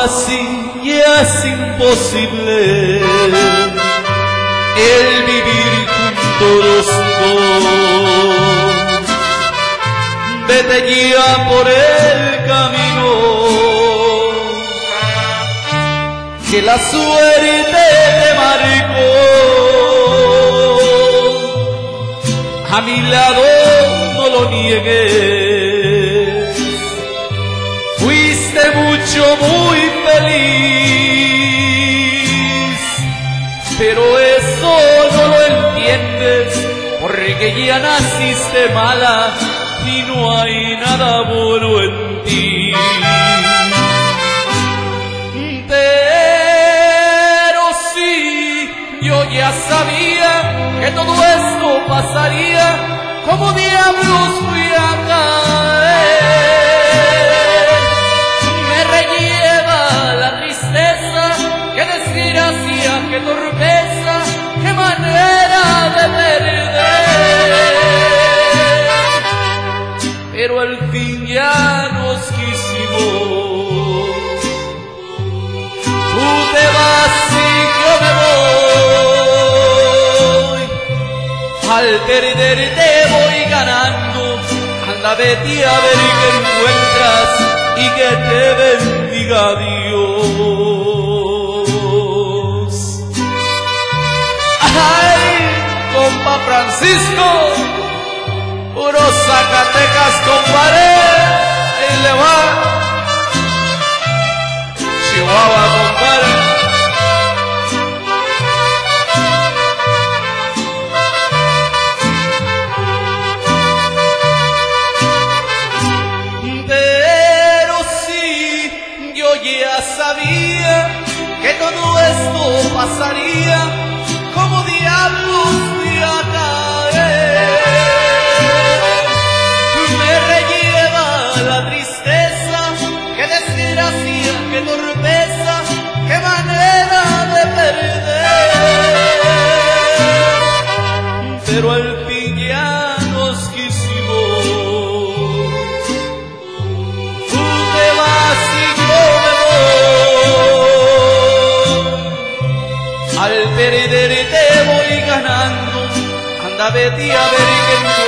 así ya es imposible el vivir juntos los dos. Vete ya por el camino que la suerte te marcó. A mi lado no lo niegues, fuiste mucho, muy feliz, pero eso no lo entiendes, porque ya naciste mala y no hay nada bueno en ti. Pero sí, yo ya sabía que todo esto pasaría, como diablos fui a caer. Me relleva la tristeza, qué desgracia, qué torpeza, qué manera de perder. Pero al fin ya nos quisimos, tú te vas y yo me voy. Al perder te voy ganando, anda vete a ver qué encuentras y que te bendiga Dios. Ay, compa Francisco, puro Zacatecas, compadre, ahí le va. Chihuahua, compadre. Ya sabía que todo esto pasaría, como diablos fui a caer. Me relleva la tristeza, qué desgracia, qué torpeza, qué manera de perder. Pero al fin ya nos quisimos, tú te vas y al perder te voy ganando, anda vete a ver qué